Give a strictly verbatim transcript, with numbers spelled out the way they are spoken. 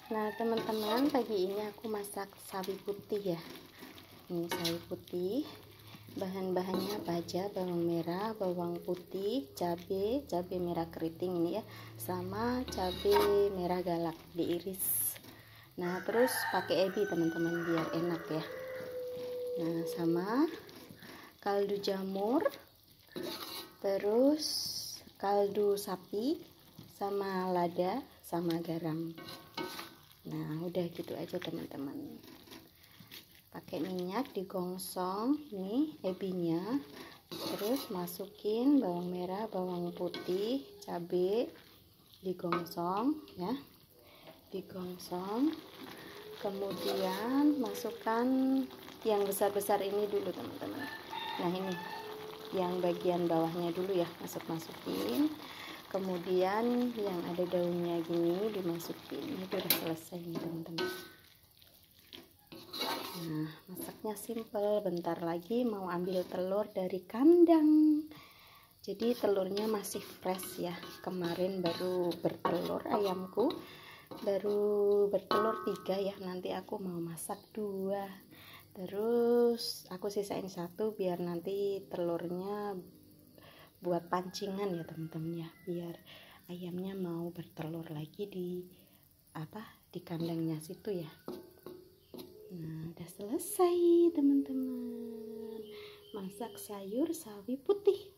Nah teman-teman, pagi ini aku masak sawi putih ya. Ini sawi putih, bahan-bahannya apa aja: bawang merah, bawang putih, cabai, cabai merah keriting ini ya, sama cabai merah galak diiris. Nah terus pakai ebi teman-teman biar enak ya. Nah sama kaldu jamur, terus kaldu sapi, sama lada, sama garam. Nah udah gitu aja teman-teman. Pakai minyak digongsong, nih ebinya, terus masukin bawang merah, bawang putih, cabai, digongsong ya, digongsong. Kemudian masukkan yang besar-besar ini dulu teman-teman. Nah ini yang bagian bawahnya dulu ya, masuk-masukin. Kemudian yang ada daunnya gini dimasukin. Ini udah selesai nih teman-teman. Nah masaknya simple. Bentar lagi mau ambil telur dari kandang. Jadi telurnya masih fresh ya, kemarin baru bertelur ayamku, baru bertelur tiga ya. Nanti aku mau masak dua, terus aku sisain satu biar nanti telurnya buat pancingan ya teman-teman ya, biar ayamnya mau bertelur lagi di apa di kandangnya situ ya. Nah udah selesai teman-teman, masak sayur sawi putih.